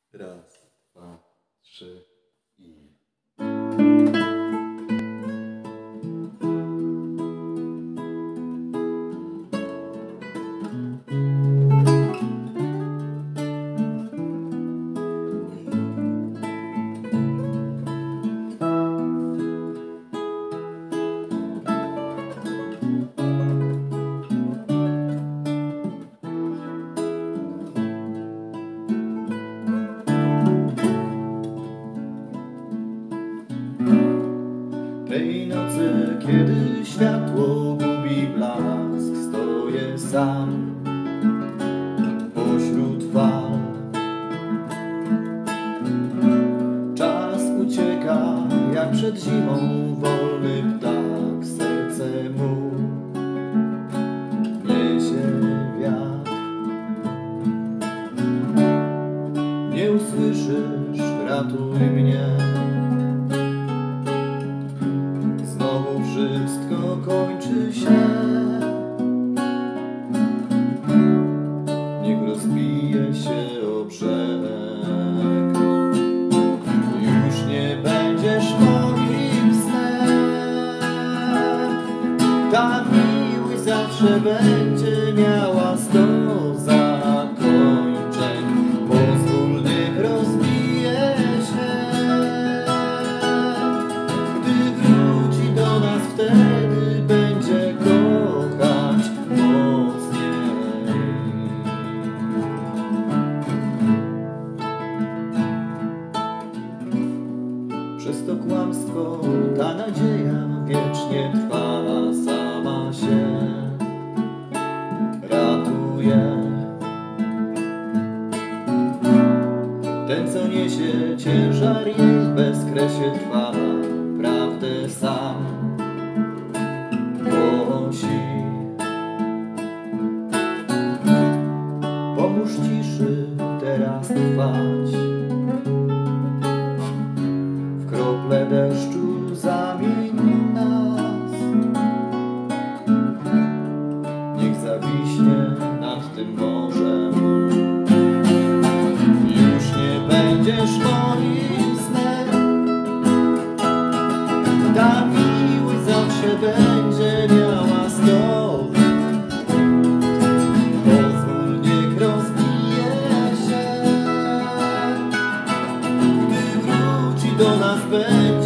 Raz, dwa, trzy i... Tej nocy, kiedy światło gubi blask, stoję sam pośród fal. Czas ucieka jak przed zimą wolny ptak, serce mu niesie wiatr. Nie usłyszysz, ratuj mnie. Znowu wszystko kończy się. Niech rozbije się o brzeg. Już nie będziesz moim snem. Ta miłość zawsze będzie miała 100 zakończeń. Pozwól, niech rozbije się. Wtedy będzie kochać mocniej. Przez to kłamstwo ta nadzieja wiecznie trwa, sama się ratuje. Ten, co niesie ciężar jej w bezkresie trwa, prawdę sam głosi. Pomóż ciszy teraz trwać. W krople deszczu zamień nas. Niech zawiśnie nad tym morzem. Już nie będziesz moim snem. Ta miłość zawsze będzie miała 100. Pozwól, niech rozbije się. Gdy wróci do nas będzie